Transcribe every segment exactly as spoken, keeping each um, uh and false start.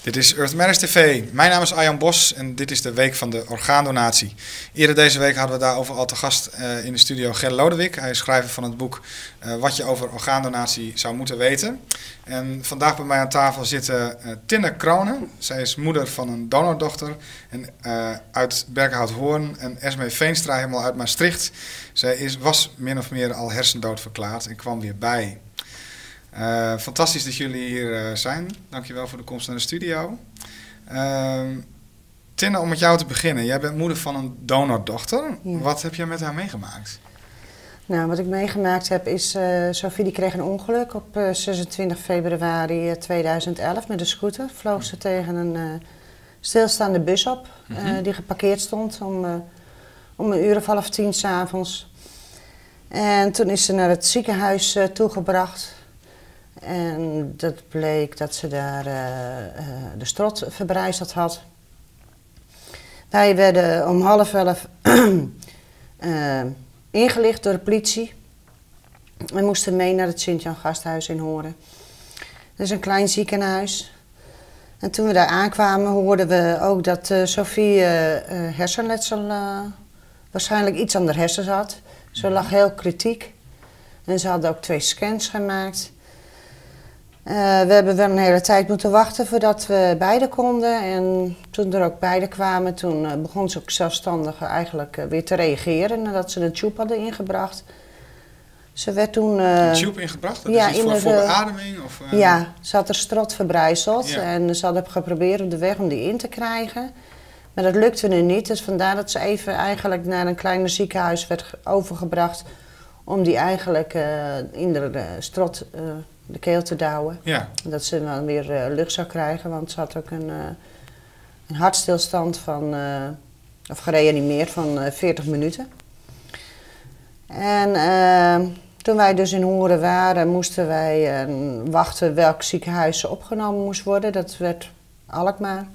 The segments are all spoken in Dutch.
Dit is Earth Matters T V. Mijn naam is Arjan Bos en dit is de week van de orgaandonatie. Eerder deze week hadden we daarover al te gast uh, in de studio Ger Lodewijk. Hij is schrijver van het boek uh, Wat je over orgaandonatie zou moeten weten. En vandaag bij mij aan tafel zitten uh, Tinne Kronen. Zij is moeder van een donordochter en, uh, uit Berkhout-Hoorn. En Esme Veenstra helemaal uit Maastricht. Zij is, was min of meer al hersendood verklaard en kwam weer bij. Uh, fantastisch dat jullie hier uh, zijn. Dankjewel voor de komst naar de studio. Uh, Tinne, om met jou te beginnen. Jij bent moeder van een donordochter. Ja. Wat heb jij met haar meegemaakt? Nou, wat ik meegemaakt heb is... Uh, Sophie die kreeg een ongeluk op uh, zesentwintig februari tweeduizend elf met een scooter. Vloog ze tegen een uh, stilstaande bus op. Uh, mm-hmm. Die geparkeerd stond om, uh, om een uur of half tien 's avonds. En toen is ze naar het ziekenhuis uh, toegebracht. En dat bleek dat ze daar uh, uh, de strot verbrijzeld had. Wij werden om half elf uh, ingelicht door de politie. We moesten mee naar het Sint-Jan Gasthuis in Horen. Dat is een klein ziekenhuis. En toen we daar aankwamen hoorden we ook dat uh, Sophie uh, uh, hersenletsel, uh, waarschijnlijk iets aan de hersens had. Ze lag heel kritiek. En ze hadden ook twee scans gemaakt. Uh, we hebben wel een hele tijd moeten wachten voordat we beide konden. En toen er ook beide kwamen, toen uh, begon ze ook zelfstandig eigenlijk uh, weer te reageren nadat ze een tube hadden ingebracht. Ze werd toen... Uh, een tube ingebracht? Dat ja, is iets voor, de, voor beademing? Of, uh... Ja, ze had er strot verbrijzeld ja. En ze hadden geprobeerd op de weg om die in te krijgen. Maar dat lukte nu niet, dus vandaar dat ze even eigenlijk naar een kleiner ziekenhuis werd overgebracht om die eigenlijk uh, in de uh, strot... Uh, de keel te douwen. Ja. Dat ze dan weer uh, lucht zou krijgen, want ze had ook een, uh, een hartstilstand van, uh, of gereanimeerd van uh, veertig minuten. En uh, toen wij dus in Horen waren, moesten wij uh, wachten welk ziekenhuis ze opgenomen moest worden. Dat werd Alkmaar.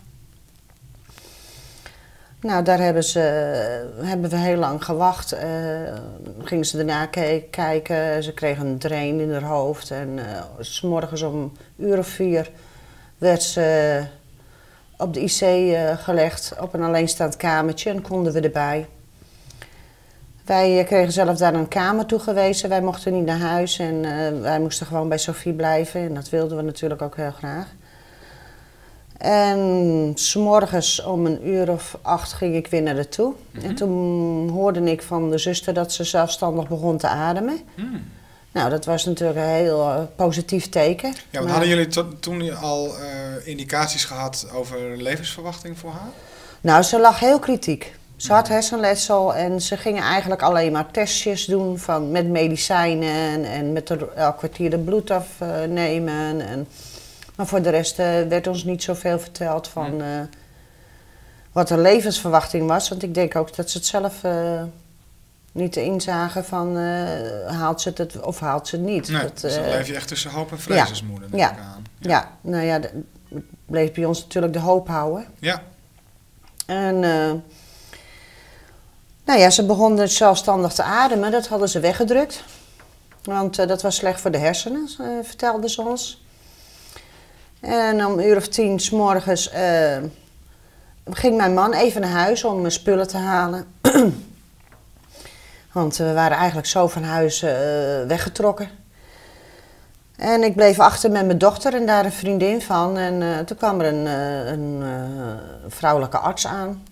Nou, daar hebben, ze, hebben we heel lang gewacht. Uh, gingen ze daarna kijken. Ze kregen een drain in haar hoofd. En uh, 's morgens om een uur of vier werd ze op de I C uh, gelegd. Op een alleenstaand kamertje en konden we erbij. Wij uh, kregen zelf daar een kamer toegewezen. Wij mochten niet naar huis en uh, wij moesten gewoon bij Sophie blijven. En dat wilden we natuurlijk ook heel graag. En 's morgens om een uur of acht ging ik weer naar haar toe. Mm-hmm. En toen hoorde ik van de zuster dat ze zelfstandig begon te ademen. Mm. Nou, dat was natuurlijk een heel uh, positief teken. Ja, want maar... hadden jullie to- toen al uh, indicaties gehad over levensverwachting voor haar? Nou, ze lag heel kritiek. Ze had hersenletsel en ze gingen eigenlijk alleen maar testjes doen van, met medicijnen en met de, elk kwartier de bloed afnemen. En, maar voor de rest uh, werd ons niet zoveel verteld van uh, wat de levensverwachting was. Want ik denk ook dat ze het zelf uh, niet inzagen van uh, haalt ze het of haalt ze het niet. Nee, dat, dus dan uh, leef je echt tussen hoop en vrees als moeder, denk ja, ik aan. Ja. ja, nou ja, het bleef bij ons natuurlijk de hoop houden. Ja. En uh, nou ja, ze begon dus zelfstandig te ademen. Dat hadden ze weggedrukt. Want uh, dat was slecht voor de hersenen, uh, vertelden ze ons. En om een uur of tien 's morgens uh, ging mijn man even naar huis om spullen te halen. Want we waren eigenlijk zo van huis uh, weggetrokken. En ik bleef achter met mijn dochter en daar een vriendin van. En uh, toen kwam er een, uh, een uh, vrouwelijke arts aan.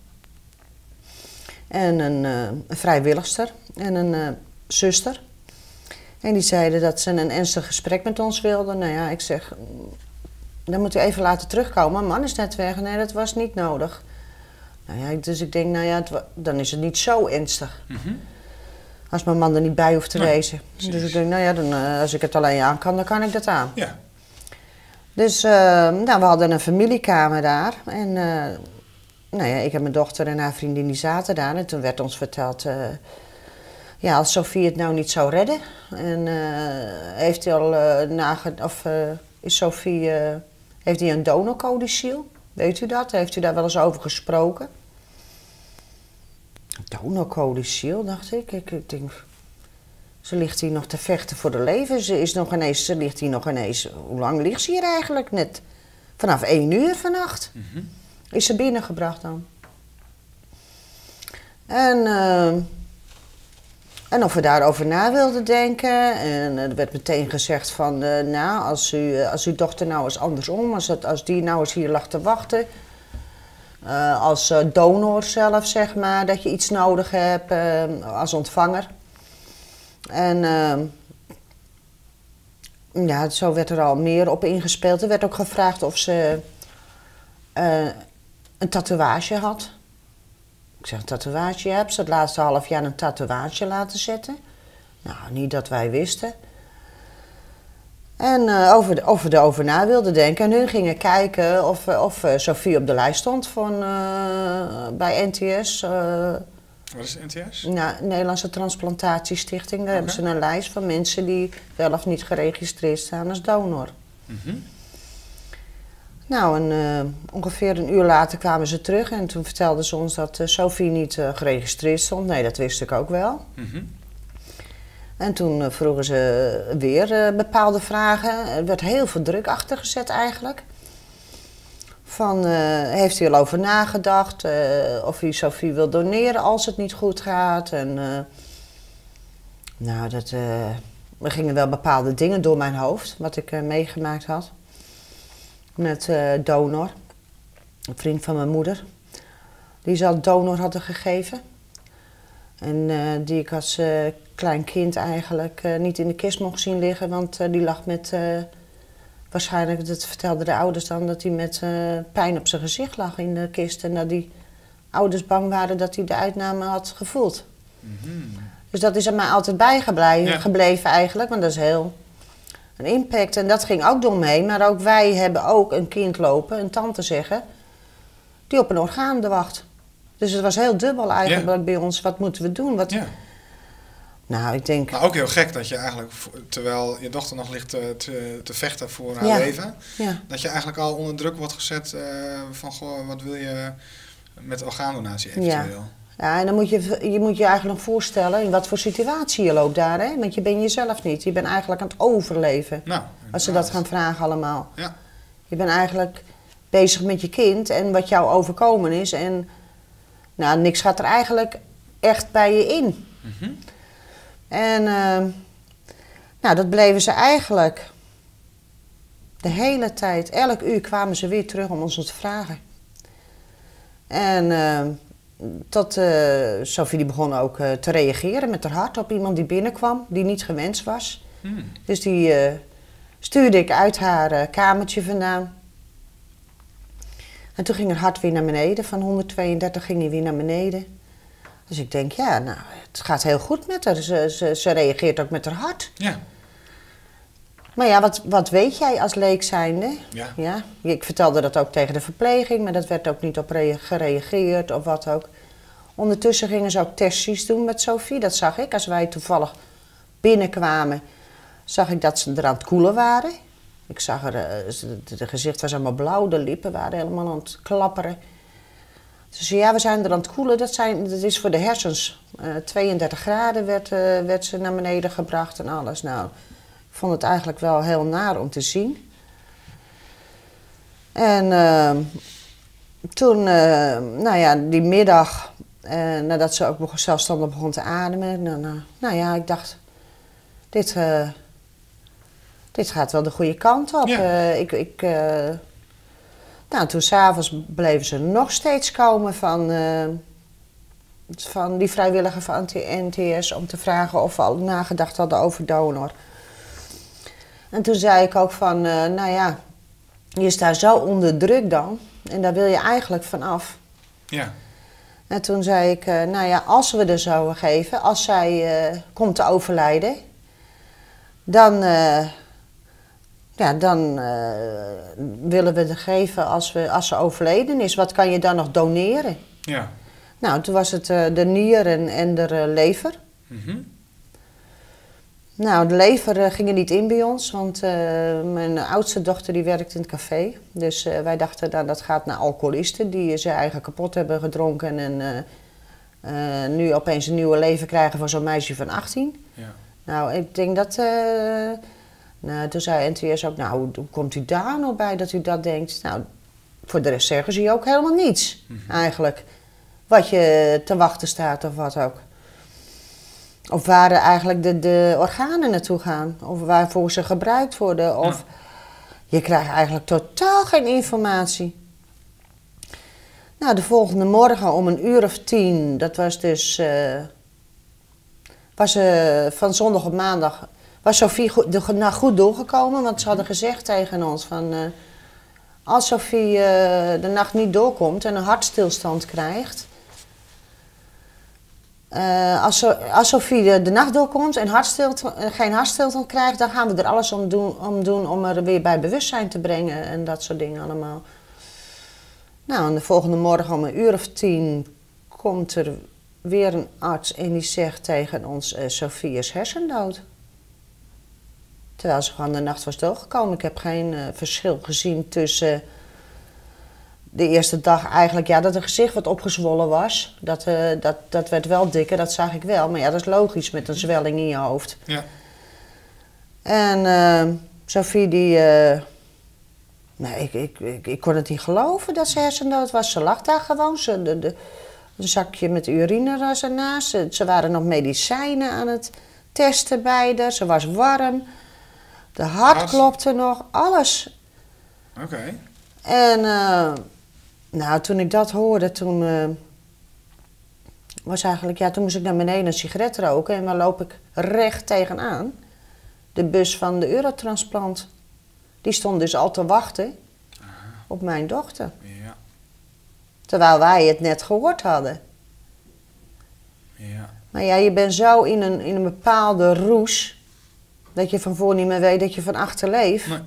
En een, uh, een vrijwilligster en een uh, zuster. En die zeiden dat ze een ernstig gesprek met ons wilden. Nou ja, ik zeg... Dan moet u even laten terugkomen. Mijn man is net weg. Nee, dat was niet nodig. Nou ja, dus ik denk, nou ja, het, dan is het niet zo ernstig. Mm-hmm. Als mijn man er niet bij hoeft te nee, wezen. Precies. Dus ik denk, nou ja, dan, uh, als ik het alleen aan kan, dan kan ik dat aan. Ja. Dus uh, nou, we hadden een familiekamer daar. En uh, nou ja, ik en mijn dochter en haar vriendin die zaten daar. En toen werd ons verteld, uh, ja, als Sophie het nou niet zou redden. En uh, heeft hij al uh, nage... Of, uh, is Sophie... Uh, Heeft hij een donorcodiciel? Weet u dat? Heeft u daar wel eens over gesproken? Donorcodiciel, dacht ik. ik. Ik denk, ze ligt hier nog te vechten voor de leven. Ze, is nog ineens, ze ligt hier nog ineens... Hoe lang ligt ze hier eigenlijk? Net Vanaf één uur vannacht Mm-hmm. is ze binnengebracht dan. En, uh, en of we daarover na wilden denken. En er werd meteen gezegd van, uh, nou, als, u, als uw dochter nou eens andersom, als, het, als die nou eens hier lag te wachten. Uh, als uh, donor zelf, zeg maar, dat je iets nodig hebt uh, als ontvanger. En uh, ja, zo werd er al meer op ingespeeld. Er werd ook gevraagd of ze uh, een tatoeage had. Ik zeg, een tatoeage, je hebt ze het laatste half jaar een tatoeage laten zetten. Nou, niet dat wij wisten. En uh, over de, of we erover na wilden denken. En hun gingen kijken of, of uh, Sophie op de lijst stond van, uh, bij N T S. Uh, Wat is N T S? Nou, Nederlandse Transplantatiestichting. Daar Okay. hebben ze een lijst van mensen die wel of niet geregistreerd staan als donor. Mm-hmm. Nou, en uh, ongeveer een uur later kwamen ze terug en toen vertelden ze ons dat uh, Sophie niet uh, geregistreerd stond. Nee, dat wist ik ook wel. Mm-hmm. En toen uh, vroegen ze weer uh, bepaalde vragen. Er werd heel veel druk achter gezet eigenlijk. Van, uh, heeft u al over nagedacht uh, of u Sophie wil doneren als het niet goed gaat? En, uh, nou, dat, uh, er gingen wel bepaalde dingen door mijn hoofd, wat ik uh, meegemaakt had. Met uh, donor, een vriend van mijn moeder, die ze al donor hadden gegeven. En uh, die ik als uh, klein kind eigenlijk uh, niet in de kist mocht zien liggen, want uh, die lag met, uh, waarschijnlijk, dat vertelden de ouders dan, dat hij met uh, pijn op zijn gezicht lag in de kist. En dat die ouders bang waren dat hij de uitname had gevoeld. Mm-hmm. Dus dat is er mij altijd bijgebleven Ja. gebleven eigenlijk, want dat is heel een impact. En dat ging ook door me heen, maar ook wij hebben ook een kind lopen, een tante zeggen, die op een orgaan wacht. Dus het was heel dubbel eigenlijk Ja. bij ons. Wat moeten we doen? Wat... Ja. Nou, ik denk... Maar ook heel gek dat je eigenlijk, terwijl je dochter nog ligt te, te, te vechten voor haar Ja. leven, Ja. dat je eigenlijk al onder druk wordt gezet uh, van, goh, wat wil je met orgaandonatie eventueel? Ja, en dan moet je, je moet je eigenlijk nog voorstellen in wat voor situatie je loopt daar, hè? Want je bent jezelf niet. Je bent eigenlijk aan het overleven. Nou, als ze dat gaan vragen allemaal. Ja. Je bent eigenlijk bezig met je kind en wat jou overkomen is. En nou, niks gaat er eigenlijk echt bij je in. Mm-hmm. En uh, nou, dat bleven ze eigenlijk de hele tijd. Elk uur kwamen ze weer terug om ons te vragen. En uh, tot uh, Sophie die begon ook uh, te reageren met haar hart op iemand die binnenkwam, die niet gewenst was. Mm. Dus die uh, stuurde ik uit haar uh, kamertje vandaan. En toen ging haar hart weer naar beneden. Van honderdtweeëndertig ging hij weer naar beneden. Dus ik denk, ja, nou, het gaat heel goed met haar. Ze, ze, ze reageert ook met haar hart. Ja. Maar ja, wat, wat weet jij als leek zijnde? Ja. Ja, ik vertelde dat ook tegen de verpleging, maar dat werd ook niet op rea- gereageerd of wat ook. Ondertussen gingen ze ook testjes doen met Sophie, dat zag ik. Als wij toevallig binnenkwamen, zag ik dat ze er aan het koelen waren. Ik zag er, het gezicht was allemaal blauw, de lippen waren helemaal aan het klapperen. Ze zei, ja, we zijn er aan het koelen, dat, zijn, dat is voor de hersens. Uh, tweeëndertig graden werd, uh, werd ze naar beneden gebracht en alles. Nou, ik vond het eigenlijk wel heel naar om te zien. En uh, toen, uh, nou ja, die middag, uh, nadat ze ook begon, zelfstandig begon te ademen, nou, nou, nou ja, ik dacht, dit, uh, dit gaat wel de goede kant op. Ja. Uh, ik, ik, uh, nou, toen s'avonds bleven ze nog steeds komen van, uh, van die vrijwilliger van N T S om te vragen of we al nagedacht hadden over donor. En toen zei ik ook van, uh, nou ja, je staat zo onder druk dan en daar wil je eigenlijk van af. Ja. En toen zei ik, uh, nou ja, als we er zouden geven, als zij uh, komt te overlijden, dan, uh, ja, dan uh, willen we er geven als, we, als ze overleden is. Wat kan je dan nog doneren? Ja. Nou, toen was het uh, de nieren en de uh, lever. Mm-hmm. Nou, de lever uh, ging er niet in bij ons, want uh, mijn oudste dochter die werkt in het café. Dus uh, wij dachten, nou, dat gaat naar alcoholisten die ze eigen kapot hebben gedronken en uh, uh, nu opeens een nieuwe leven krijgen voor zo'n meisje van achttien. Ja. Nou, ik denk dat, uh, Nou, toen zei N T S ook, nou, hoe, hoe komt u daar nou bij dat u dat denkt? Nou, voor de rest zeggen ze je ook helemaal niets, mm-hmm. eigenlijk. Wat je te wachten staat of wat ook. Of waar eigenlijk de, de organen naartoe gaan. Of waarvoor ze gebruikt worden. Of ja. Je krijgt eigenlijk totaal geen informatie. Nou, de volgende morgen om een uur of tien, dat was dus... Uh, was uh, van zondag op maandag... was Sophie goed, de nacht goed doorgekomen. Want ze hadden gezegd tegen ons van... Uh, als Sophie uh, de nacht niet doorkomt en een hartstilstand krijgt... Uh, als, als Sophie de, de nacht doorkomt en hartstilstand, geen hartstilstand krijgt... dan gaan we er alles om doen, om doen om er weer bij bewustzijn te brengen en dat soort dingen allemaal. Nou, en de volgende morgen om een uur of tien komt er weer een arts en die zegt tegen ons... Uh, Sophie is hersendood. Terwijl ze gewoon de nacht was doorgekomen. Ik heb geen uh, verschil gezien tussen... De eerste dag eigenlijk, ja, dat het gezicht wat opgezwollen was. Dat, uh, dat, dat werd wel dikker, dat zag ik wel. Maar ja, dat is logisch met een zwelling in je hoofd. Ja. En uh, Sophie die... Uh, nee, ik, ik, ik, ik kon het niet geloven dat ze hersendood was. Ze lag daar gewoon. Ze, de, de, een zakje met urine was ernaast. Ze, ze waren nog medicijnen aan het testen bij haar. Ze was warm. De hart As... klopte nog. Alles. Oké. Okay. En... Uh, Nou, toen ik dat hoorde, toen uh, was eigenlijk, ja, toen moest ik naar beneden een sigaret roken en dan loop ik recht tegenaan. De bus van de Eurotransplant. Die stond dus al te wachten Aha. op mijn dochter. Ja. Terwijl wij het net gehoord hadden. Ja. Maar ja, je bent zo in een, in een bepaalde roes dat je van voor niet meer weet dat je van achter leeft. Nee.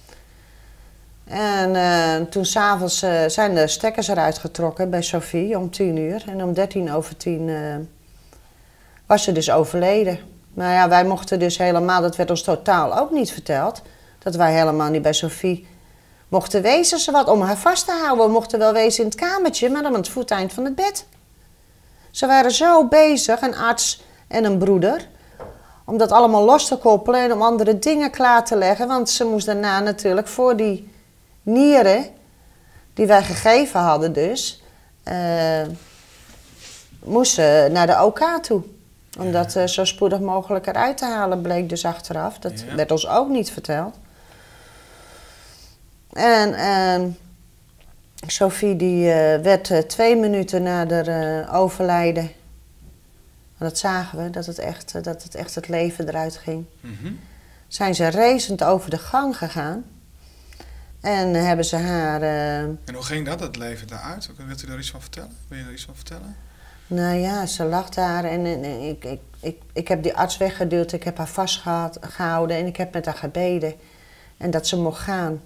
En uh, toen s'avonds uh, zijn de stekkers eruit getrokken bij Sophie om tien uur. En om dertien over tien uh, was ze dus overleden. Maar ja, wij mochten dus helemaal, dat werd ons totaal ook niet verteld... dat wij helemaal niet bij Sophie mochten wezen. Ze wat om haar vast te houden. We mochten wel wezen in het kamertje, maar dan aan het voeteind van het bed. Ze waren zo bezig, een arts en een broeder... om dat allemaal los te koppelen en om andere dingen klaar te leggen. Want ze moest daarna natuurlijk voor die... nieren, die wij gegeven hadden dus, uh, moesten naar de O K toe. Om dat uh, zo spoedig mogelijk eruit te halen, bleek dus achteraf. Dat ja. werd ons ook niet verteld. En uh, Sophie die uh, werd uh, twee minuten na de uh, overlijden, en dat zagen we, dat het echt, uh, dat het, echt het leven eruit ging. Mm-hmm. Zijn ze racend over de gang gegaan. En hebben ze haar... Uh... En hoe ging dat, het leven daaruit? Wilt u daar iets van vertellen? Wil je daar iets van vertellen? Nou ja, ze lag daar en, en, en ik, ik, ik, ik heb die arts weggeduwd. Ik heb haar vastgehouden en ik heb met haar gebeden. En dat ze mocht gaan.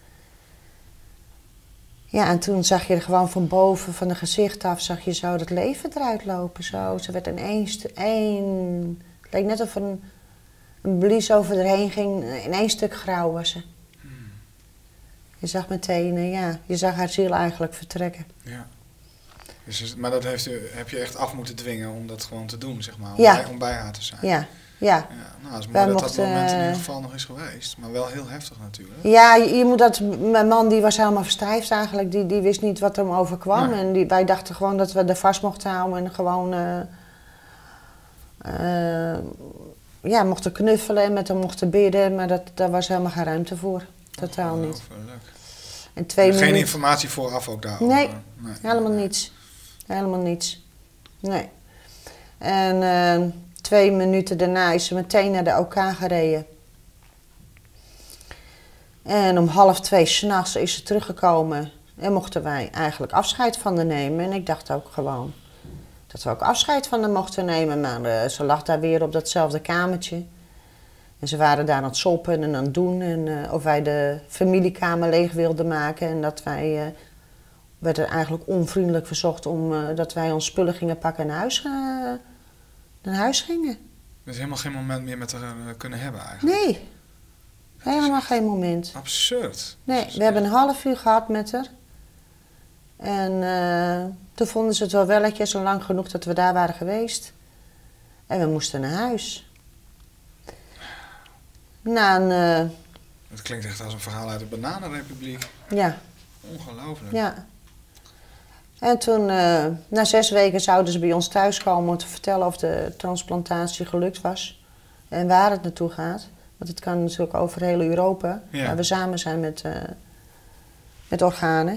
Ja, en toen zag je er gewoon van boven, van het gezicht af, zag je zo het leven eruit lopen. Zo. Ze werd in één... één het leek net of een, een blies over erheen ging. In één stuk grauw was ze. Je zag meteen, ja, je zag haar ziel eigenlijk vertrekken. Ja. Dus, maar dat heeft u, heb je echt af moeten dwingen om dat gewoon te doen, zeg maar, om, ja. bij, om bij haar te zijn. Ja, ja. ja nou, dat is mooi dat mochten, dat moment in ieder geval nog is geweest, maar wel heel heftig natuurlijk. Ja, je, je moet dat, mijn man die was helemaal verstijfd eigenlijk, die, die wist niet wat er hem overkwam. Ja. En die, wij dachten gewoon dat we er vast mochten houden en gewoon, uh, uh, ja, mochten knuffelen en met hem mochten bidden, maar dat, daar was helemaal geen ruimte voor. Totaal niet. En twee Geen minuten... informatie vooraf ook daarover? Nee, nee. helemaal niets. Helemaal niets. Nee. En uh, twee minuten daarna is ze meteen naar de O K gereden. En om half twee 's nachts is ze teruggekomen. En mochten wij eigenlijk afscheid van haar nemen. En ik dacht ook gewoon dat we ook afscheid van haar mochten nemen. Maar uh, ze lag daar weer op datzelfde kamertje. En ze waren daar aan het soppen en aan het doen. En uh, of wij de familiekamer leeg wilden maken. En dat wij, uh, werd er eigenlijk onvriendelijk verzocht om uh, dat wij ons spullen gingen pakken en naar huis, uh, naar huis gingen. Dus helemaal geen moment meer met haar uh, kunnen hebben eigenlijk? Nee, helemaal geen moment. Absurd. Nee, we hebben een half uur gehad met haar. En uh, toen vonden ze het wel welletjes, lang genoeg dat we daar waren geweest. En we moesten naar huis. Na een... Uh, Het klinkt echt als een verhaal uit de Bananenrepubliek. Ja. Ongelooflijk. Ja. En toen, uh, na zes weken zouden ze bij ons thuiskomen om te vertellen of de transplantatie gelukt was. En waar het naartoe gaat. Want het kan natuurlijk over heel Europa, ja. Waar we samen zijn met, uh, met organen.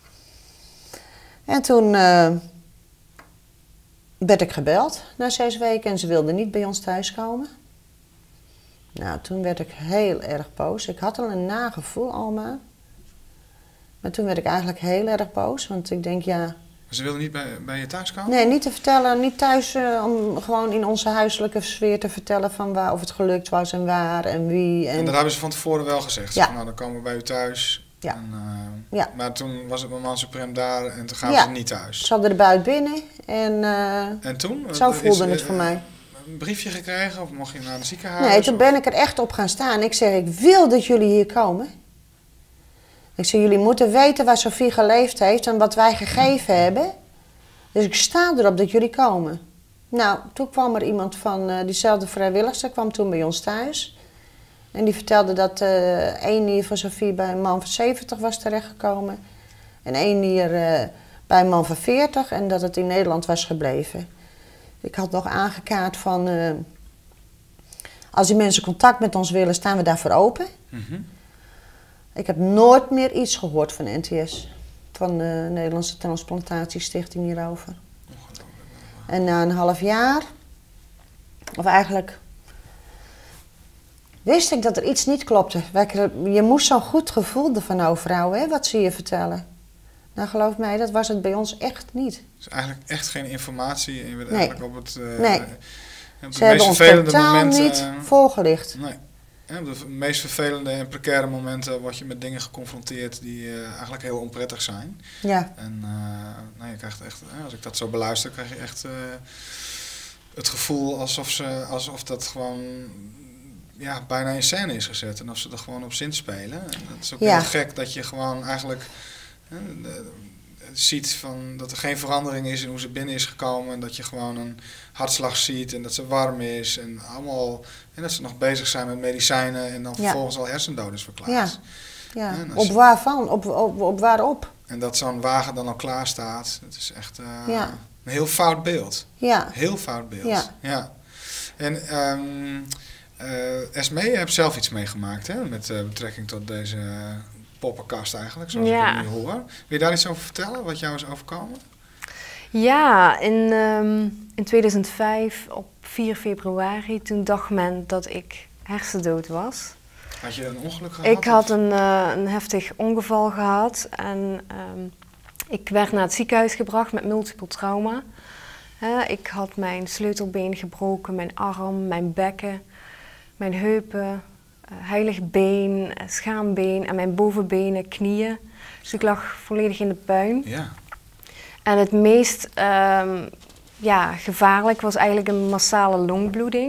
En toen uh, werd ik gebeld na zes weken en ze wilden niet bij ons thuiskomen. Nou, toen werd ik heel erg boos. Ik had al een nagevoel, Alma. Maar toen werd ik eigenlijk heel erg boos, want ik denk, ja... Ze wilden niet bij, bij je thuis komen? Nee, niet te vertellen, niet thuis, uh, om gewoon in onze huiselijke sfeer te vertellen van waar, of het gelukt was en waar en wie. En, en dat hebben ze van tevoren wel gezegd? Ja. Van, nou, dan komen we bij u thuis. Ja. En, uh, ja. Maar toen was het moment suprem daar en toen gaan ja. ze niet thuis? Ze hadden de buit binnen en, uh, en toen? Zo voelde is, het voor uh, mij. Een briefje gekregen of mocht je naar het ziekenhuis? Nee, toen of? ben ik er echt op gaan staan. Ik zeg, ik wil dat jullie hier komen. Ik zeg, jullie moeten weten waar Sophie geleefd heeft en wat wij gegeven hebben. Dus ik sta erop dat jullie komen. Nou, toen kwam er iemand van uh, diezelfde vrijwilligster, kwam toen bij ons thuis. En die vertelde dat uh, één nier van Sophie bij een man van zeventig was terechtgekomen. En één nier uh, bij een man van veertig en dat het in Nederland was gebleven. Ik had nog aangekaart van, uh, als die mensen contact met ons willen, staan we daarvoor open. Mm-hmm. Ik heb nooit meer iets gehoord van N T S, van de Nederlandse Transplantatiestichting hierover. En na een half jaar, of eigenlijk, wist ik dat er iets niet klopte. Je moest zo'n goed gevoel ervan overhouden, hè, wat ze je vertellen. Nou, geloof mij, dat was het bij ons echt niet. Dus eigenlijk echt geen informatie. En je werd nee. eigenlijk op het, uh, nee. op het ze hebben ons totaal moment, niet uh, voorgelicht. Nee. Ja, op de meest vervelende en precaire momenten word je met dingen geconfronteerd die uh, eigenlijk heel onprettig zijn. Ja. En uh, nou, je krijgt echt, als ik dat zo beluister, krijg je echt uh, het gevoel alsof, ze, alsof dat gewoon ja, bijna in scène is gezet. En of ze er gewoon op zin spelen. En dat is ook ja. heel gek dat je gewoon eigenlijk uh, de, ziet van dat er geen verandering is in hoe ze binnen is gekomen. En dat je gewoon een hartslag ziet en dat ze warm is. En allemaal, en dat ze nog bezig zijn met medicijnen en dan ja. vervolgens al hersendood is verklaard. Ja, ja. Op waarvan? Op, op, op waarop? En dat zo'n wagen dan al klaar staat. Het is echt uh, ja. een heel fout beeld. Ja. Heel fout beeld. Ja. ja. En um, uh, Esmee, je hebt zelf iets meegemaakt hè, met uh, betrekking tot deze uh, poppenkast eigenlijk, zoals ja. ik het nu hoor. Wil je daar iets over vertellen, wat jou is overkomen? Ja, in, um, in tweeduizend vijf op vier februari, toen dacht men dat ik hersendood was. Had je een ongeluk gehad? Ik had een, uh, een heftig ongeval gehad en um, ik werd naar het ziekenhuis gebracht met multiple trauma. Uh, ik had mijn sleutelbeen gebroken, mijn arm, mijn bekken, mijn heupen, uh, heilig been, schaambeen en mijn bovenbenen, knieën. Dus ik lag volledig in de puin. Ja. En het meest um, ja, gevaarlijk was eigenlijk een massale longbloeding.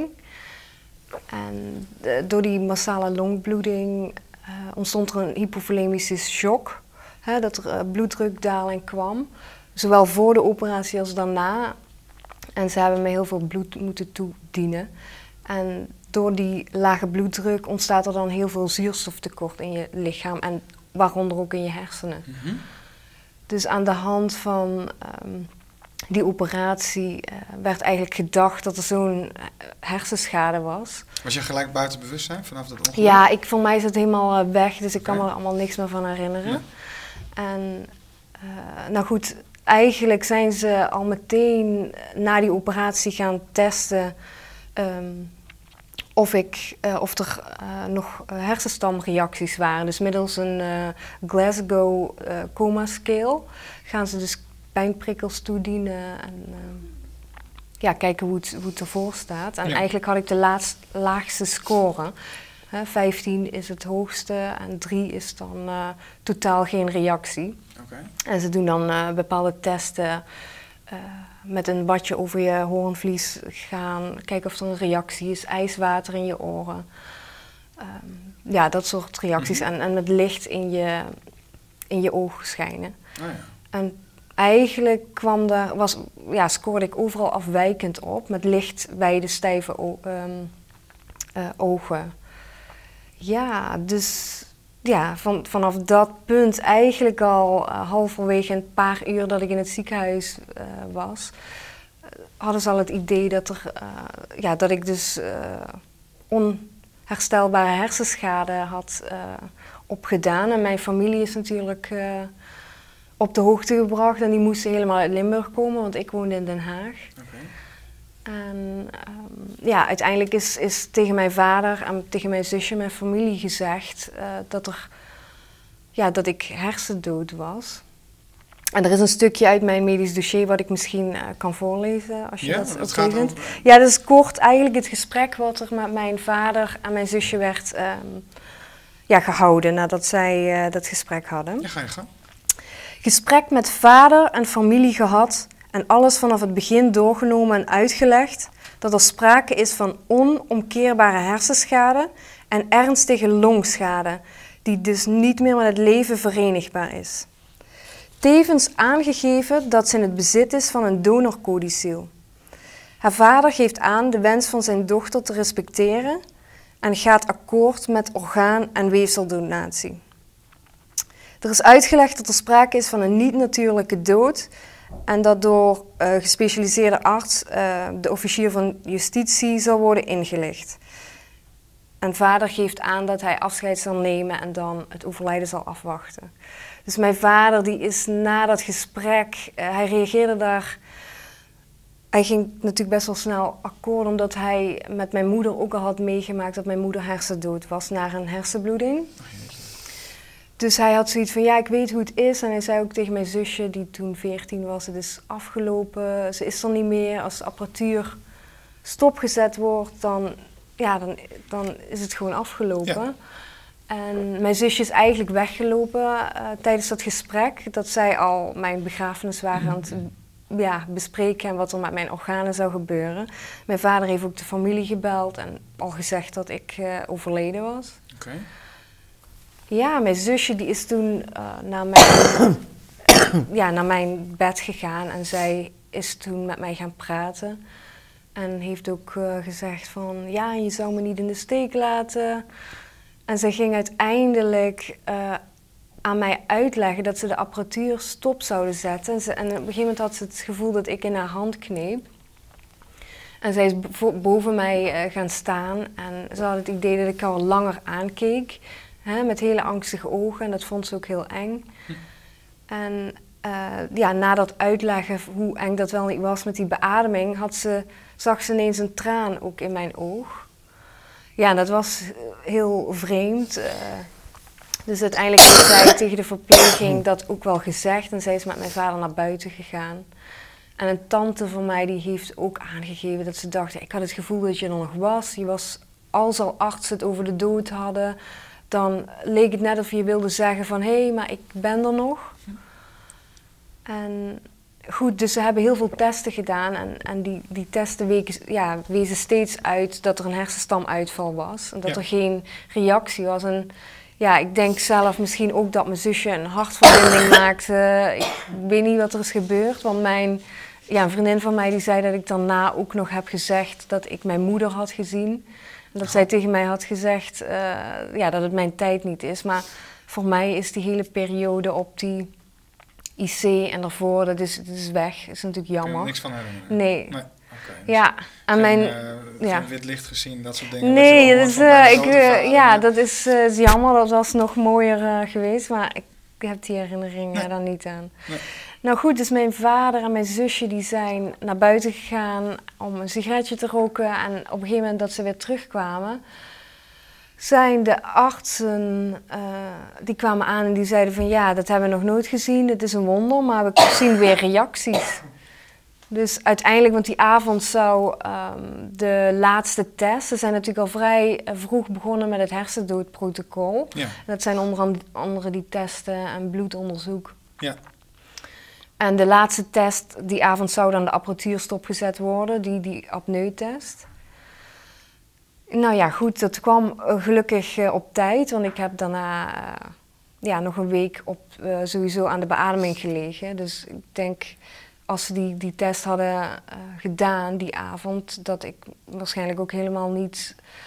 En de, door die massale longbloeding uh, ontstond er een hypovolemische shock. Hè, dat er uh, bloeddrukdaling kwam. Zowel voor de operatie als daarna. En ze hebben me heel veel bloed moeten toedienen. En door die lage bloeddruk ontstaat er dan heel veel zuurstoftekort in je lichaam. En waaronder ook in je hersenen. Mm-hmm. Dus aan de hand van um, die operatie uh, werd eigenlijk gedacht dat er zo'n uh, hersenschade was. Was je gelijk buiten bewustzijn vanaf dat ongeluk? Ja, ik, voor mij is het helemaal uh, weg, dus ik kan okay. me er allemaal niks meer van herinneren. Nee. En uh, nou goed, eigenlijk zijn ze al meteen na die operatie gaan testen um, of, ik, uh, of er uh, nog uh, hersenstamreacties waren. Dus middels een uh, Glasgow uh, Coma Scale gaan ze dus pijnprikkels toedienen en uh, ja, kijken hoe het, hoe het ervoor staat. En ja. eigenlijk had ik de laatst, laagste score. Hè, vijftien is het hoogste en drie is dan uh, totaal geen reactie. Okay. En ze doen dan uh, bepaalde testen uh, met een watje over je hoornvlies gaan, kijken of er een reactie is, ijswater in je oren. Um, ja, dat soort reacties. Mm-hmm. en, en met licht in je, in je ogen schijnen. Oh ja. En eigenlijk kwam daar, was, ja, scoorde ik overal afwijkend op, met licht, wijde, stijve o- um, uh, ogen. ja, dus ja, van, vanaf dat punt eigenlijk al uh, halverwege een paar uur dat ik in het ziekenhuis uh, was, uh, hadden ze al het idee dat, er, uh, ja, dat ik dus uh, onherstelbare hersenschade had uh, opgedaan. En mijn familie is natuurlijk uh, op de hoogte gebracht en die moesten helemaal uit Limburg komen, want ik woonde in Den Haag. Okay. En um, ja, uiteindelijk is, is tegen mijn vader en tegen mijn zusje en mijn familie gezegd uh, dat, er, ja, dat ik hersendood was. En er is een stukje uit mijn medisch dossier wat ik misschien uh, kan voorlezen, als je ja, dat, dat oké vindt. Over... Ja, dat is kort eigenlijk het gesprek wat er met mijn vader en mijn zusje werd um, ja, gehouden nadat zij uh, dat gesprek hadden. Ja, ga je gang. Gesprek met vader en familie gehad en alles vanaf het begin doorgenomen en uitgelegd dat er sprake is van onomkeerbare hersenschade en ernstige longschade, die dus niet meer met het leven verenigbaar is. Tevens aangegeven dat ze in het bezit is van een donorcodicil. Haar vader geeft aan de wens van zijn dochter te respecteren en gaat akkoord met orgaan- en weefseldonatie. Er is uitgelegd dat er sprake is van een niet-natuurlijke dood en dat door uh, gespecialiseerde arts, uh, de officier van justitie, zal worden ingelicht. En vader geeft aan dat hij afscheid zal nemen en dan het overlijden zal afwachten. Dus mijn vader die is na dat gesprek, uh, hij reageerde daar, hij ging natuurlijk best wel snel akkoord, omdat hij met mijn moeder ook al had meegemaakt dat mijn moeder hersendood was na een hersenbloeding. Dus hij had zoiets van, ja, ik weet hoe het is. En hij zei ook tegen mijn zusje, die toen veertien was, het is afgelopen, ze is er niet meer. Als de apparatuur stopgezet wordt, dan, ja, dan, dan is het gewoon afgelopen. Ja. En mijn zusje is eigenlijk weggelopen uh, tijdens dat gesprek, dat zij al mijn begrafenis waren aan het ja, bespreken en wat er met mijn organen zou gebeuren. Mijn vader heeft ook de familie gebeld en al gezegd dat ik uh, overleden was. Okay. Ja, mijn zusje die is toen uh, naar, mijn, ja, naar mijn bed gegaan en zij is toen met mij gaan praten. En heeft ook uh, gezegd van, ja, je zou me niet in de steek laten. En zij ging uiteindelijk uh, aan mij uitleggen dat ze de apparatuur stop zouden zetten. En, ze, en op een gegeven moment had ze het gevoel dat ik in haar hand kneep. En zij is boven mij uh, gaan staan en ze had het idee dat ik haar langer aankeek. Hè, met hele angstige ogen en dat vond ze ook heel eng. Hm. En uh, ja, na dat uitleggen hoe eng dat wel niet was met die beademing, had ze, zag ze ineens een traan ook in mijn oog. Ja, dat was heel vreemd. Uh, dus uiteindelijk heeft zij tegen de verpleging dat ook wel gezegd en zij is met mijn vader naar buiten gegaan. En een tante van mij die heeft ook aangegeven dat ze dacht, ik had het gevoel dat je er nog was. Je was, als al artsen het over de dood hadden, dan leek het net of je wilde zeggen van, hé, hey, maar ik ben er nog. En goed, dus ze hebben heel veel testen gedaan en, en die, die testen weken, ja, wezen steeds uit dat er een hersenstamuitval was. En dat ja. er geen reactie was. En ja, ik denk zelf misschien ook dat mijn zusje een hartverbinding maakte. Ik weet niet wat er is gebeurd, want mijn, ja, een vriendin van mij die zei dat ik daarna ook nog heb gezegd dat ik mijn moeder had gezien. En dat zij tegen mij had gezegd uh, ja, dat het mijn tijd niet is. Maar voor mij is die hele periode op die I C en daarvoor, dat is, dat is weg. Dat is natuurlijk jammer. Kun je niks van herinneren? Nee. nee. Okay, dus ja, en mijn... Uh, ja. Geen wit licht gezien, dat soort dingen? Nee, dat is, uh, ik, uh, ja, dat is, uh, is jammer. Dat was nog mooier uh, geweest, maar ik heb die herinnering nee. daar niet aan. Nee. Nou goed, dus mijn vader en mijn zusje die zijn naar buiten gegaan om een sigaretje te roken. En op een gegeven moment dat ze weer terugkwamen, zijn de artsen, uh, die kwamen aan en die zeiden van ja, dat hebben we nog nooit gezien, het is een wonder, maar we zien weer reacties. Dus uiteindelijk, want die avond zou um, de laatste test, ze zijn natuurlijk al vrij vroeg begonnen met het hersendoodprotocol. Ja. Dat zijn onder andere die testen en bloedonderzoek. Ja. En de laatste test, die avond zou dan de apparatuur stopgezet worden, die, die apneutest. Nou ja, goed, dat kwam uh, gelukkig uh, op tijd, want ik heb daarna uh, ja, nog een week op, uh, sowieso aan de beademing gelegen. Dus ik denk, als ze die, die test hadden uh, gedaan die avond, dat ik waarschijnlijk ook helemaal niet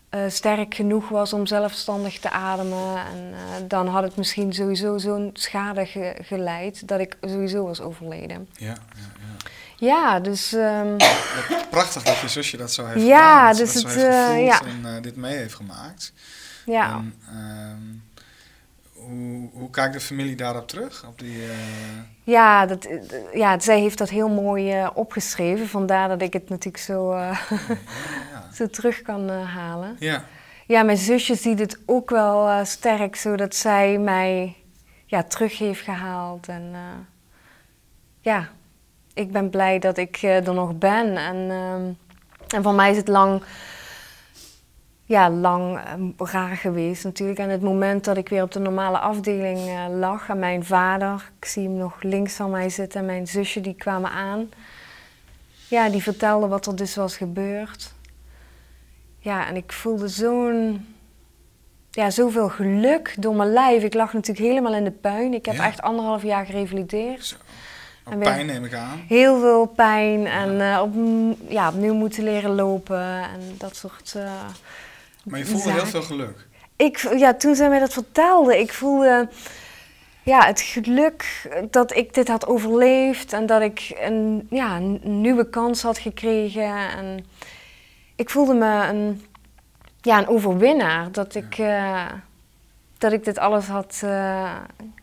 uh, sterk genoeg was om zelfstandig te ademen. En uh, dan had het misschien sowieso zo'n schade ge geleid dat ik sowieso was overleden. Ja, ja, ja. Ja, dus... Um, prachtig dat je zusje dat zo heeft ja, gedaan. Dat dus dat het, zo heeft gevoeld uh, ja. en uh, dit mee heeft gemaakt. Ja. En, um, hoe, hoe kijkt de familie daarop terug? Op die, uh... Ja, dat, ja, zij heeft dat heel mooi uh, opgeschreven. Vandaar dat ik het natuurlijk zo, uh, ja, ja, ja. zo terug kan uh, halen. Ja. Ja, mijn zusje ziet het ook wel uh, sterk, zodat zij mij ja, terug heeft gehaald. En uh, ja, ik ben blij dat ik uh, er nog ben. En, uh, en voor mij is het lang... Ja, lang uh, raar geweest natuurlijk. En het moment dat ik weer op de normale afdeling uh, lag en mijn vader, ik zie hem nog links van mij zitten, en mijn zusje, die kwamen aan. Ja, die vertelden wat er dus was gebeurd. Ja, en ik voelde zo'n, ja, zoveel geluk door mijn lijf. Ik lag natuurlijk helemaal in de puin. Ik heb ja. echt anderhalf jaar gerevalideerd. Zo. En pijn neem ik aan. Heel veel pijn en uh, op, ja, opnieuw moeten leren lopen en dat soort... Uh, Maar je voelde zaak. heel veel geluk? Ik, ja, toen zij mij dat vertelde, ik voelde ja, het geluk dat ik dit had overleefd en dat ik een, ja, een nieuwe kans had gekregen. En ik voelde me een, ja, een overwinnaar, dat ik, uh, dat ik dit alles had uh,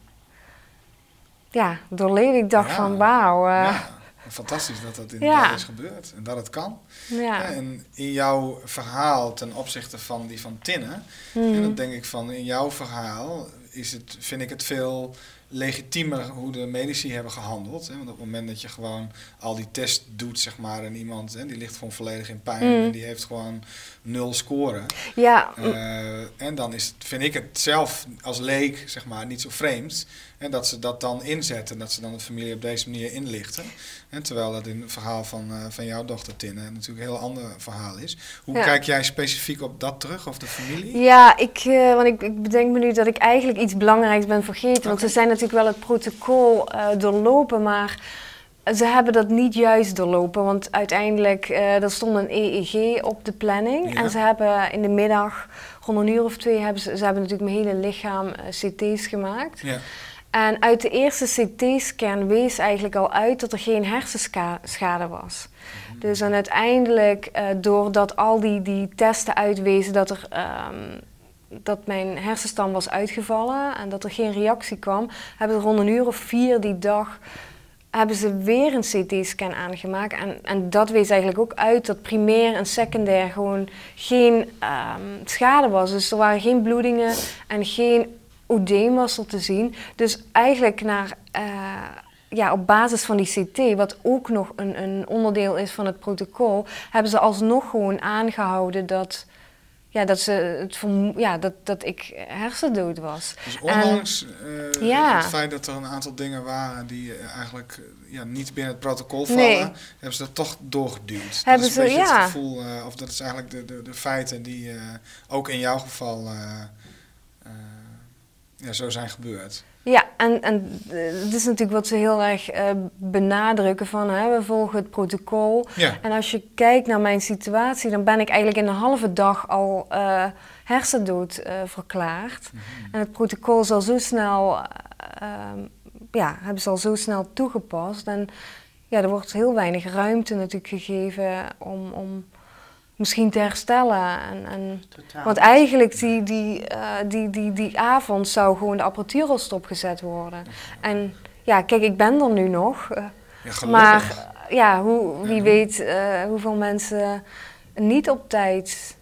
ja, doorleefd. Ik dacht ja. van wauw. Uh, ja. Fantastisch dat dat inderdaad ja. is gebeurd en dat het kan. Ja. Ja, en in jouw verhaal ten opzichte van die van Tinne, mm. en dan denk ik van in jouw verhaal is het, vind ik het veel legitiemer hoe de medici hebben gehandeld. Hè? Want op het moment dat je gewoon al die test doet, zeg maar, en iemand hè, die ligt gewoon volledig in pijn mm. en die heeft gewoon nul scoren. Ja. Uh, en dan is het, vind ik het zelf als leek, zeg maar, niet zo vreemd. En dat ze dat dan inzetten, dat ze dan de familie op deze manier inlichten. En terwijl dat in het verhaal van, uh, van jouw dochter Tinne natuurlijk een heel ander verhaal is. Hoe ja. kijk jij specifiek op dat terug, of de familie? Ja, ik, uh, want ik, ik bedenk me nu dat ik eigenlijk iets belangrijks ben vergeten. Okay. Want ze zijn natuurlijk wel het protocol uh, doorlopen, maar ze hebben dat niet juist doorlopen. Want uiteindelijk, uh, er stond een E E G op de planning. Ja. En ze hebben in de middag, rond een uur of twee, hebben ze, ze hebben natuurlijk mijn hele lichaam uh, C T's gemaakt. Ja. En uit de eerste C T-scan wees eigenlijk al uit dat er geen hersenschade was. Mm-hmm. Dus en uiteindelijk, uh, doordat al die, die testen uitwezen dat, er, um, dat mijn hersenstam was uitgevallen en dat er geen reactie kwam, hebben ze rond een uur of vier die dag hebben ze weer een C T-scan aangemaakt. En, en dat wees eigenlijk ook uit dat primair en secundair gewoon geen um, schade was. Dus er waren geen bloedingen en geen oedeem was er te zien. Dus eigenlijk naar, uh, ja, op basis van die C T, wat ook nog een, een onderdeel is van het protocol, hebben ze alsnog gewoon aangehouden dat, ja, dat, ze het ja, dat, dat ik hersendood was. Dus ondanks en, uh, ja. het feit dat er een aantal dingen waren die uh, eigenlijk uh, ja, niet binnen het protocol vallen, nee. hebben ze dat toch doorgeduwd. Hebben dat is een ze, beetje ja. het gevoel, uh, of dat is eigenlijk de, de, de feiten die uh, ook in jouw geval uh, uh, ja, zo zijn gebeurd. Ja, en, en het is natuurlijk wat ze heel erg uh, benadrukken van, hè, we volgen het protocol. Ja. En als je kijkt naar mijn situatie, dan ben ik eigenlijk in een halve dag al uh, hersendood uh, verklaard. Mm-hmm. En het protocol is al zo snel, uh, uh, ja, hebben ze al zo snel toegepast. En ja, er wordt heel weinig ruimte natuurlijk gegeven om, om misschien te herstellen. En, en, want eigenlijk die, die, uh, die, die, die avond zou gewoon de apparatuur al stopgezet worden. En ja, kijk, ik ben er nu nog. Uh, ja, maar uh, ja, hoe, wie ja. weet uh, hoeveel mensen niet op tijd,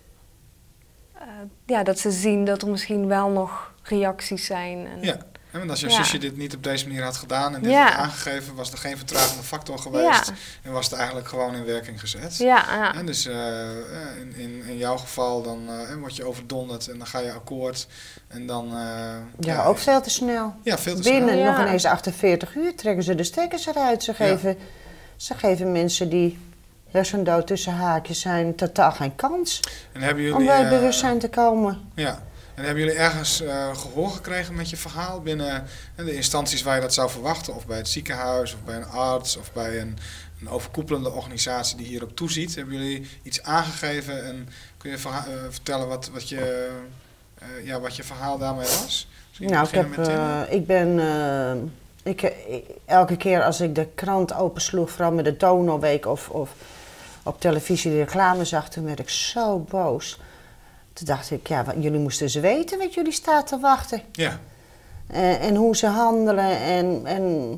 uh, ja, dat ze zien dat er misschien wel nog reacties zijn. En, ja. En als je ja. zusje dit niet op deze manier had gedaan en dit ja. had aangegeven, was er geen vertragende factor geweest. Ja. En was het eigenlijk gewoon in werking gezet. Ja, ja. En dus uh, in, in, in jouw geval dan uh, word je overdonderd en dan ga je akkoord. En dan, uh, ja, ja, ook veel te snel. Ja, veel te Binnen snel. nog ineens achtenveertig uur trekken ze de stekkers eruit. Ze geven, ja. ze geven mensen die hersendood tussen haakjes zijn totaal geen kans en hebben jullie, om bij uh, bewustzijn te komen. Ja. En hebben jullie ergens uh, gehoor gekregen met je verhaal binnen uh, de instanties waar je dat zou verwachten? Of bij het ziekenhuis, of bij een arts, of bij een, een overkoepelende organisatie die hier ook toeziet. Hebben jullie iets aangegeven en kun je verha- uh, vertellen wat, wat, je, uh, ja, wat je verhaal daarmee was? Nou, ik, heb, uh, ik ben uh, ik, ik, elke keer als ik de krant opensloeg, vooral met de Donorweek of, of op televisie de reclame zag, toen werd ik zo boos. Toen dacht ik, ja, wat, jullie moesten eens weten wat jullie staat te wachten. Ja. Uh, en hoe ze handelen en... en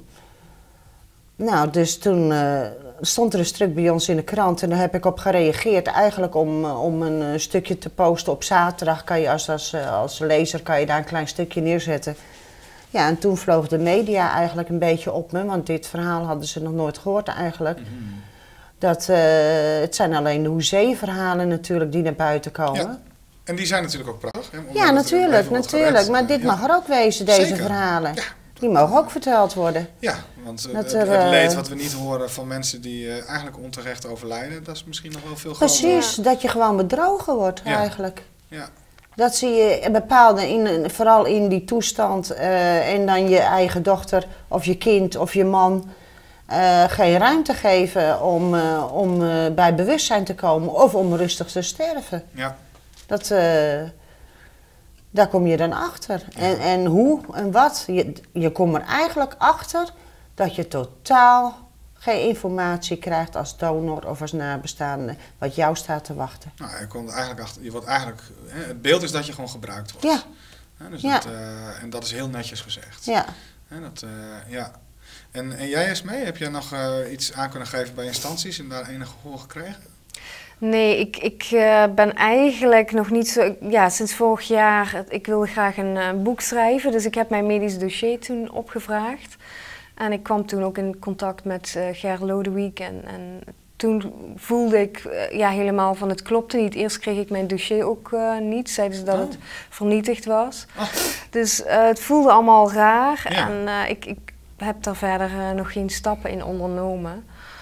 nou, dus toen uh, stond er een stuk bij ons in de krant en daar heb ik op gereageerd. Eigenlijk om, uh, om een uh, stukje te posten op zaterdag. Kan je als, als, uh, als lezer kan je daar een klein stukje neerzetten. Ja, en toen vloog de media eigenlijk een beetje op me, want dit verhaal hadden ze nog nooit gehoord eigenlijk. Mm-hmm. Dat, uh, het zijn alleen de hoezee-verhalen natuurlijk die naar buiten komen. Ja. En die zijn natuurlijk ook prachtig. Hè? Ja, natuurlijk, natuurlijk. Maar dit ja. mag er ook wezen, deze Zeker. verhalen. Ja. Die mogen ook verteld worden. Ja, want uh, het, er, het leed wat we niet horen van mensen die uh, eigenlijk onterecht overlijden, dat is misschien nog wel veel groter. Precies, ja. dat je gewoon bedrogen wordt ja. eigenlijk. Ja. Dat zie je bepaalde, in, vooral in die toestand, uh, en dan je eigen dochter of je kind of je man uh, geen ruimte geven om, uh, om uh, bij bewustzijn te komen of om rustig te sterven. Ja. Dat... Uh, Daar kom je dan achter. Ja. En, en hoe en wat. Je, je komt er eigenlijk achter dat je totaal geen informatie krijgt als donor of als nabestaande wat jou staat te wachten. Nou, je komt eigenlijk achter. Je wordt eigenlijk, hè, het beeld is dat je gewoon gebruikt wordt. Ja. Hè, dus ja. dat, uh, en dat is heel netjes gezegd. Ja. Hè, dat, uh, ja. En, en jij Esmee, heb jij nog uh, iets aan kunnen geven bij instanties en daar enig gehoor gekregen? Nee, ik, ik uh, ben eigenlijk nog niet zo... Ja, sinds vorig jaar, ik wilde graag een uh, boek schrijven, dus ik heb mijn medisch dossier toen opgevraagd. En ik kwam toen ook in contact met uh, Ger Lodewijk en, en toen voelde ik uh, ja, helemaal van het klopte niet. Eerst kreeg ik mijn dossier ook uh, niet, zeiden ze dat oh. het vernietigd was. Oh. Dus uh, het voelde allemaal raar ja. en uh, ik, ik heb daar verder uh, nog geen stappen in ondernomen.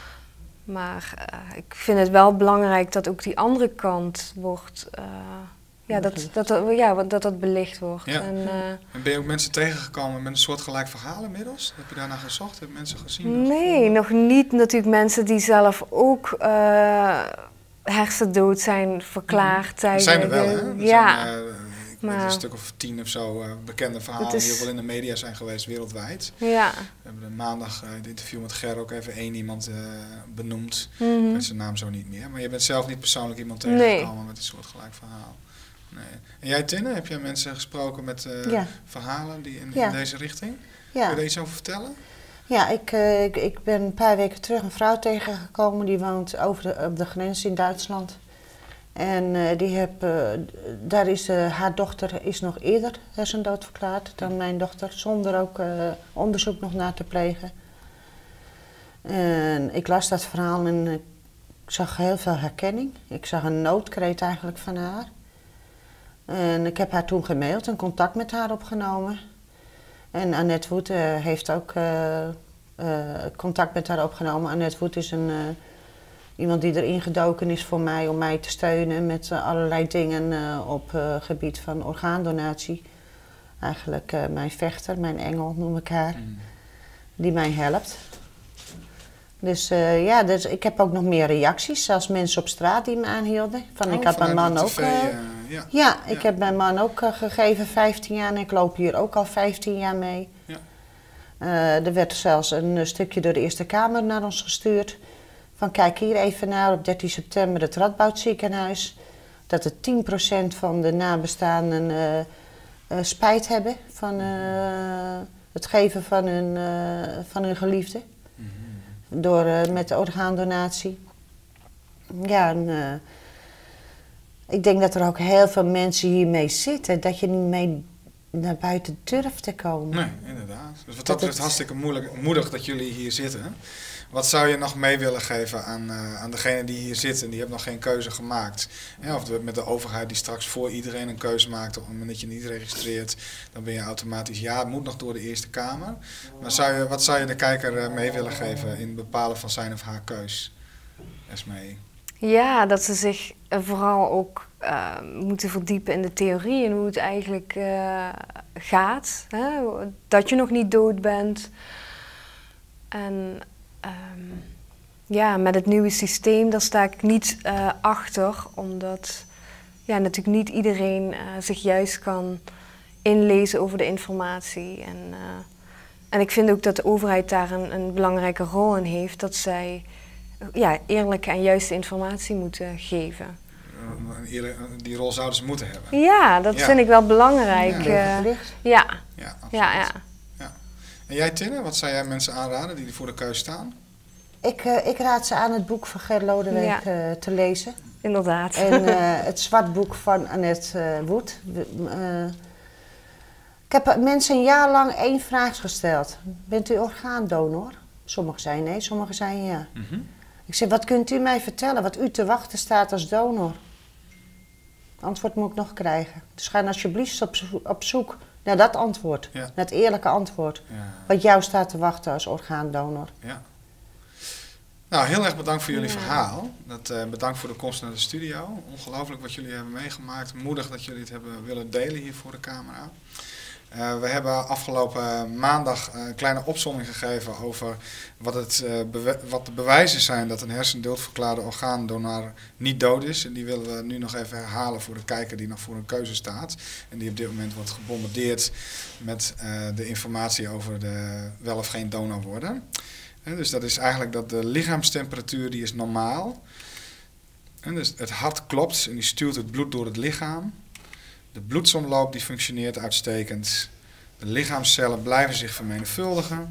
Maar uh, ik vind het wel belangrijk dat ook die andere kant wordt, uh, ja, dat, dat, dat, ja, dat dat belicht wordt. Ja. En, uh, en ben je ook mensen tegengekomen met een soortgelijk verhaal inmiddels? Heb je daarna gezocht? Heb je mensen gezien? Nee, nog niet. Natuurlijk mensen die zelf ook uh, hersendood zijn verklaard. Mm-hmm. Er zijn er wel, hè? Er ja. Zijn, uh, Maar, een stuk of tien of zo uh, bekende verhalen is, die ook wel in de media zijn geweest wereldwijd. Ja. We hebben maandag uh, het interview met Ger ook even één iemand uh, benoemd. Mm-hmm. Ik weet zijn naam zo niet meer. Maar je bent zelf niet persoonlijk iemand tegengekomen nee. met een soortgelijk verhaal. Nee. En jij Tinne, heb jij mensen gesproken met uh, ja. verhalen die in, ja. in deze richting? Ja. Kun je daar iets over vertellen? Ja, ik, uh, ik, ik ben een paar weken terug een vrouw tegengekomen die woont over de, op de grens in Duitsland. En uh, die heb, uh, daar is uh, haar dochter is nog eerder hersendood verklaard dan mijn dochter, zonder ook uh, onderzoek nog naar te plegen. En ik las dat verhaal en ik zag heel veel herkenning. Ik zag een noodkreet eigenlijk van haar. En ik heb haar toen gemaild en contact met haar opgenomen. En Annette Woet uh, heeft ook uh, uh, contact met haar opgenomen. Annette Woet is een... Uh, Iemand die erin gedoken is voor mij om mij te steunen met uh, allerlei dingen uh, op het uh, gebied van orgaandonatie. Eigenlijk uh, mijn vechter, mijn engel noem ik haar, mm. die mij helpt. Dus uh, ja, dus ik heb ook nog meer reacties, zelfs mensen op straat die me aanhielden. Van, oh, ik had mijn man ook. Uh, uh, ja. ja, ik ja. heb mijn man ook uh, gegeven vijftien jaar en ik loop hier ook al vijftien jaar mee. Ja. Uh, er werd zelfs een uh, stukje door de Eerste Kamer naar ons gestuurd. Van kijk hier even naar op dertien september het Radboud ziekenhuis. Dat er tien procent van de nabestaanden uh, uh, spijt hebben van uh, het geven van hun, uh, van hun geliefde. Mm-hmm. Door, uh, met de orgaandonatie. Ja, en, uh, ik denk dat er ook heel veel mensen hiermee zitten. Dat je niet mee naar buiten durft te komen. Nee, inderdaad. Dus wat dat betreft hartstikke moeilijk, moedig dat jullie hier zitten. Wat zou je nog mee willen geven aan, uh, aan degenen die hier zitten en die hebben nog geen keuze gemaakt? Ja, of de, met de overheid die straks voor iedereen een keuze maakt, op het moment dat je niet registreert, dan ben je automatisch ja, het moet nog door de Eerste Kamer. Maar zou je, wat zou je de kijker uh, mee willen geven in het bepalen van zijn of haar keus? Esmee. Ja, dat ze zich uh, vooral ook uh, moeten verdiepen in de theorie en hoe het eigenlijk uh, gaat. Hè? Dat je nog niet dood bent. En um, ja, met het nieuwe systeem, daar sta ik niet uh, achter, omdat ja, natuurlijk niet iedereen uh, zich juist kan inlezen over de informatie. En, uh, en ik vind ook dat de overheid daar een, een belangrijke rol in heeft, dat zij ja, eerlijke en juiste informatie moeten geven. Die rol zouden ze moeten hebben. Ja, dat ja. vind ik wel belangrijk. Ja, uh, ja. Ja, ja, ja. ja. En jij, Tinne, wat zou jij mensen aanraden die voor de keus staan? Ik, uh, ik raad ze aan het boek van Ger Lodewijk ja. uh, te lezen. Inderdaad. En uh, het zwartboek van Annette uh, Wood. Uh, ik heb mensen een jaar lang één vraag gesteld. Bent u orgaandonor? Sommigen zijn nee, sommigen zijn ja. Mm-hmm. Ik zeg, wat kunt u mij vertellen wat u te wachten staat als donor? Antwoord moet ik nog krijgen. Dus ga alsjeblieft op, zo op zoek naar dat antwoord. Ja. Naar het eerlijke antwoord. Ja. Wat jou staat te wachten als orgaandonor. Ja. Nou, heel erg bedankt voor jullie ja. verhaal. Dat, uh, bedankt voor de komst naar de studio. Ongelooflijk wat jullie hebben meegemaakt. Moedig dat jullie het hebben willen delen hier voor de camera. Uh, we hebben afgelopen maandag een kleine opsomming gegeven over wat, het, uh, bewe wat de bewijzen zijn dat een hersendoodverklaarde orgaandonor niet dood is. En die willen we nu nog even herhalen voor de kijker die nog voor een keuze staat. En die op dit moment wordt gebombardeerd met uh, de informatie over de wel of geen donor worden. En dus dat is eigenlijk dat de lichaamstemperatuur die is normaal. En dus het hart klopt en die stuurt het bloed door het lichaam. De bloedsomloop die functioneert uitstekend. De lichaamscellen blijven zich vermenigvuldigen.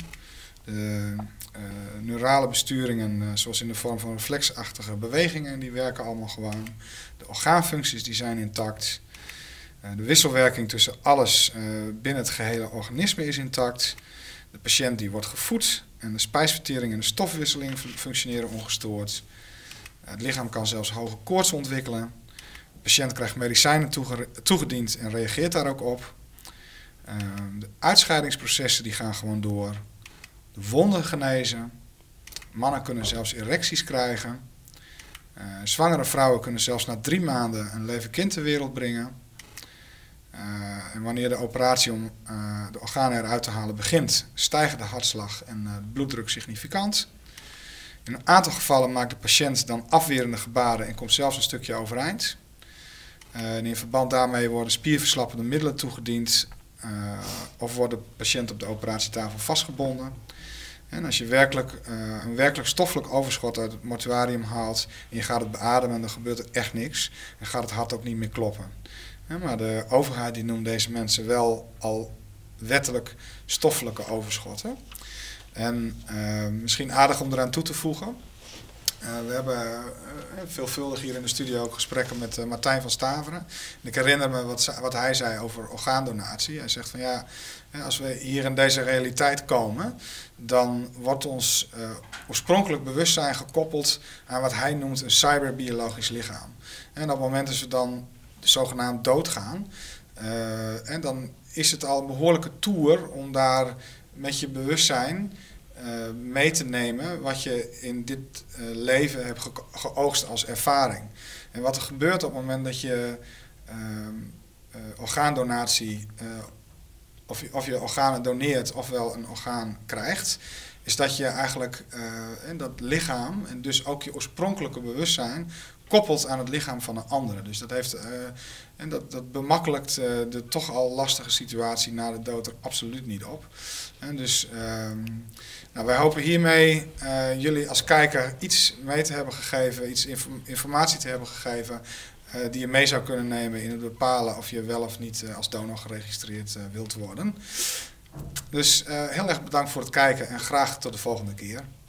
De uh, neurale besturingen, uh, zoals in de vorm van reflexachtige bewegingen, die werken allemaal gewoon. De orgaanfuncties die zijn intact. Uh, de wisselwerking tussen alles uh, binnen het gehele organisme is intact. De patiënt die wordt gevoed en de spijsvertering en de stofwisseling functioneren ongestoord. Uh, het lichaam kan zelfs hoge koorts ontwikkelen. De patiënt krijgt medicijnen toege toegediend en reageert daar ook op. Uh, de uitscheidingsprocessen die gaan gewoon door. De wonden genezen. Mannen kunnen zelfs erecties krijgen. Uh, zwangere vrouwen kunnen zelfs na drie maanden een levend kind ter wereld brengen. Uh, en wanneer de operatie om uh, de organen eruit te halen begint, stijgen de hartslag en uh, de bloeddruk significant. In een aantal gevallen maakt de patiënt dan afwerende gebaren en komt zelfs een stukje overeind. Uh, en in verband daarmee worden spierverslappende middelen toegediend uh, of wordt de patiënt op de operatietafel vastgebonden. En als je werkelijk, uh, een werkelijk stoffelijk overschot uit het mortuarium haalt en je gaat het beademen, dan gebeurt er echt niks en gaat het hart ook niet meer kloppen. Ja, maar de overheid die noemt deze mensen wel al wettelijk stoffelijke overschotten. En uh, misschien aardig om eraan toe te voegen. Uh, we hebben uh, veelvuldig hier in de studio ook gesprekken met uh, Martijn van Staveren. En ik herinner me wat, wat hij zei over orgaandonatie. Hij zegt van ja, als we hier in deze realiteit komen, dan wordt ons uh, oorspronkelijk bewustzijn gekoppeld aan wat hij noemt een cyberbiologisch lichaam. En op het moment dat we dan zogenaamd doodgaan, uh, en dan is het al een behoorlijke tour om daar met je bewustzijn uh, mee te nemen wat je in dit uh, leven hebt ge geoogst als ervaring. En wat er gebeurt op het moment dat je uh, uh, orgaandonatie, uh, of, je, of je organen doneert ofwel een orgaan krijgt, is dat je eigenlijk uh, en dat lichaam en dus ook je oorspronkelijke bewustzijn koppelt aan het lichaam van een andere. Dus dat, heeft, uh, en dat, dat bemakkelijkt uh, de toch al lastige situatie na de dood er absoluut niet op. En dus uh, nou, wij hopen hiermee uh, jullie als kijker iets mee te hebben gegeven, iets inform informatie te hebben gegeven uh, die je mee zou kunnen nemen in het bepalen of je wel of niet uh, als donor geregistreerd uh, wilt worden. Dus uh, heel erg bedankt voor het kijken en graag tot de volgende keer.